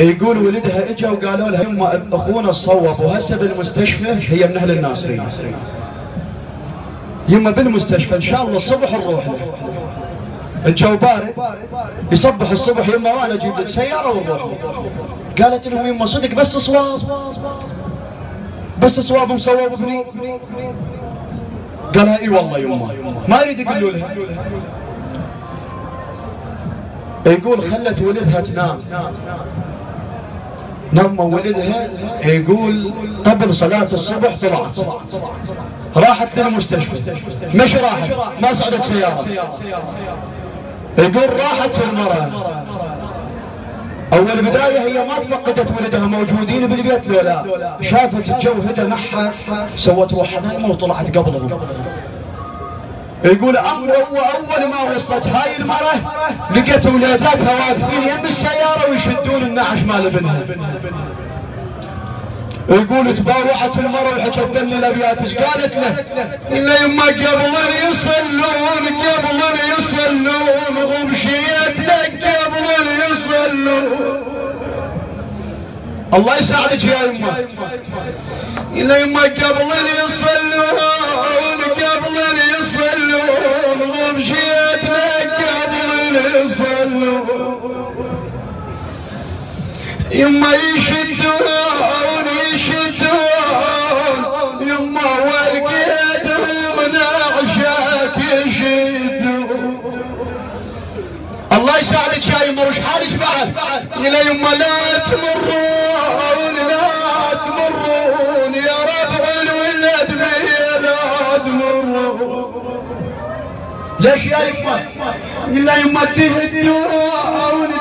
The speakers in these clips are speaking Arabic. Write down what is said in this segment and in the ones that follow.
يقول ولدها اجا وقالوا لها يما اخونا صوب وهسه بالمستشفى، هي من اهل الناصريه. يما بالمستشفى ان شاء الله الصبح نروح له. الجو بارد يصبح الصبح يما وانا اجيب لك سياره ونروح له. قالت له يما صدق بس صواب، بس صواب مصوب ابني؟ قالها اي والله يما، ما اريد يقولوا لها. يقول خلت ولدها تنام، لما ولدها يقول قبل صلاة الصبح طلعت راحت للمستشفى، مش راحت ما صعدت سيارة. يقول راحت المرأة أول بداية هي ما تفقدت ولدها موجودين بالبيت لو لا، شافت الجو هدى معها سوت روحها نايمة وطلعت قبلهم. يقول أول ما وصلت هاي المرأة لقيت ولاداتها واقفين يم السيارة ويشدون النعش مال ابنها. يقول تباوعت المرأة وحكت بني الأبيات، ايش قالت له؟ إلا يما قبل يصلون غمشيت لك قبل يصلون. الله يساعدك يا يما. إلا يما قبل يصلون غمشيت لك قبل يصلون. يما يشدون يما ولقيتهم نعشاك يشدون. الله يساعدك يا يما. وش حالك بعد؟ إلى يما لا تمرون يا ربع الولد بي لا تمرون. ليش يا يما؟ إلا يما تهدون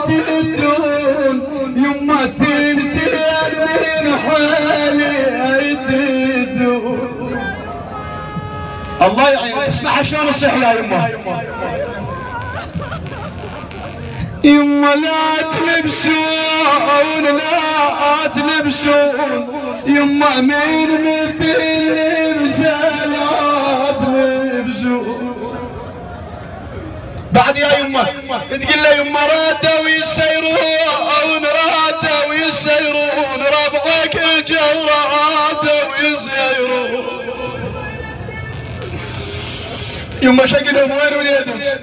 يما ثنتين من حالي تهدون. الله يعينك. تسمعها شلون الصح يا يما؟ يما لا تلبسون يما من مثل لبسه لا تلبسون. بعد يا يما تقول له يما رادوا يسيرون ربعك جو رادوا يسيرون. يما شقلهم وين وليدك؟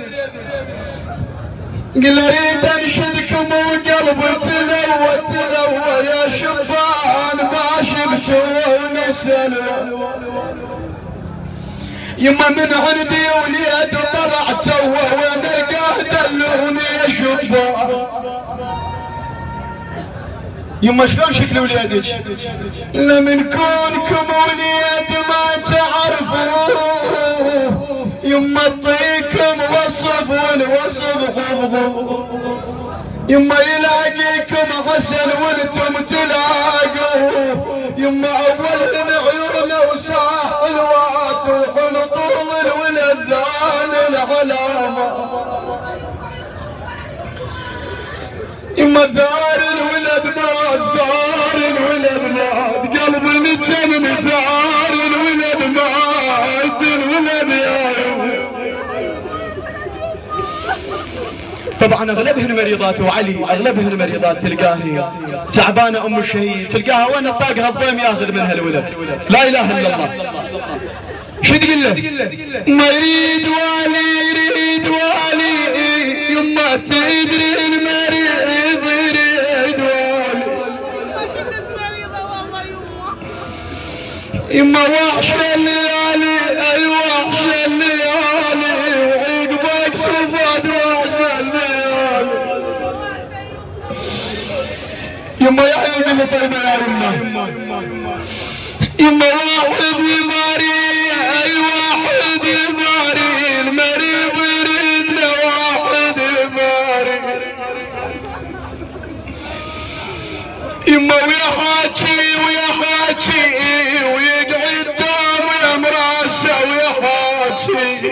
قل اريد انشدكم وقلبي تلوى يا شبان ما شفتوني سلوى. يما من عندي وليد طلع توه وين القاه دلوني يا شبان. يما شلون شكل وليدك؟ الا من كونكم وليد ما تعرفوه يما اعطيكم وصف والوصف حفظوه. يما يلاقيكم غسل وانتم تلاقوه. يما اول من عيونه وساح الوات وحنطول الولد ذان العلامه. يما ثار الولد مات قلب المجنن ثار الولد مات يا طبعا اغلبهن مريضات وعلي اغلبهن مريضات تلقاها تعبانه ام الشهيد تلقاها وين طاقها الضيم ياخذ منها الولد. لا اله الا الله. شو تقول له؟ ما يريد والي يما تدري المريض يريد والي. يما وحش الليالي اي وحش الليالي وعقبك صفاد وحش الليالي. يما يا عيد اللي طيبه يا يما واحد يماري اي واحد يماري المريض يريد له واحد يماري. يما ويحاكي ويقعد دام يا مراسه ويحاكي.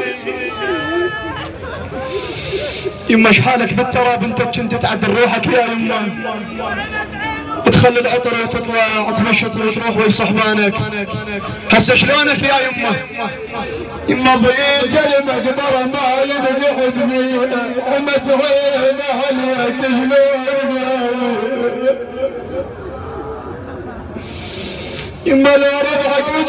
يما شحالك بالتراب انت كنت تعدل روحك يا يما. تخلي العطر وتطلع تنشط وتروح ويا صحبانك. هسه شلونك يا يما؟ يما ضيج المقبره ما يذبحني وما تعين اهلك شلون يما لو ربعك